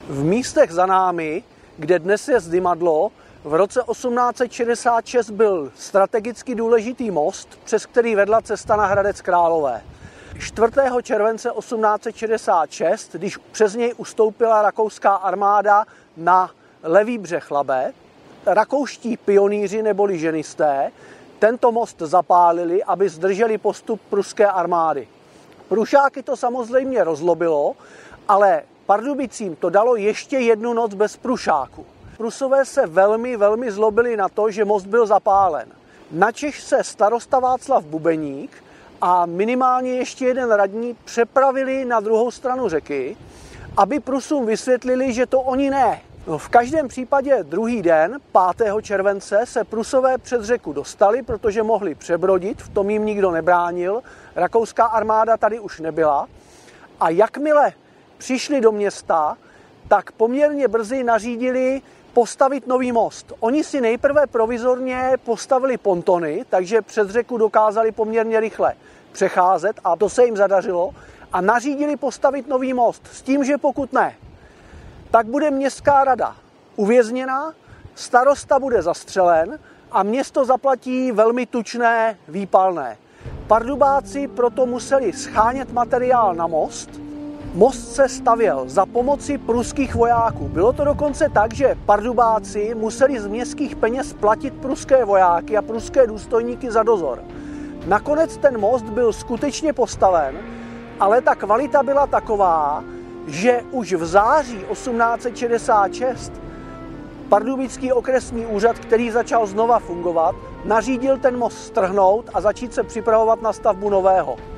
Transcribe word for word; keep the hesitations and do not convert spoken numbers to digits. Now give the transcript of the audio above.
V místech za námi, kde dnes je Zdymadlo, v roce osmnáct set šedesát šest byl strategicky důležitý most, přes který vedla cesta na Hradec Králové. čtvrtého července osmnáct set šedesát šest, když přes něj ustoupila rakouská armáda na levý břeh Labe, rakouští pionýři neboli ženisté tento most zapálili, aby zdrželi postup pruské armády. Prušáky to samozřejmě rozlobilo, ale Pardubicím to dalo ještě jednu noc bez prušáku. Prusové se velmi, velmi zlobili na to, že most byl zapálen. Načež se starosta Václav Bubeník a minimálně ještě jeden radní přepravili na druhou stranu řeky, aby Prusům vysvětlili, že to oni ne. No, v každém případě druhý den, pátého července, se Prusové přes řeku dostali, protože mohli přebrodit, v tom jim nikdo nebránil, rakouská armáda tady už nebyla. A jakmile přišli do města, tak poměrně brzy nařídili postavit nový most. Oni si nejprve provizorně postavili pontony, takže přes řeku dokázali poměrně rychle přecházet a to se jim zadařilo. A nařídili postavit nový most s tím, že pokud ne, tak bude městská rada uvězněna, starosta bude zastřelen a město zaplatí velmi tučné výpalné. Pardubáci proto museli schánět materiál na most. Most se stavěl za pomoci pruských vojáků. Bylo to dokonce tak, že Pardubáci museli z městských peněz platit pruské vojáky a pruské důstojníky za dozor. Nakonec ten most byl skutečně postaven, ale ta kvalita byla taková, že už v září osmnáct set šedesát šest Pardubický okresní úřad, který začal znova fungovat, nařídil ten most strhnout a začít se připravovat na stavbu nového.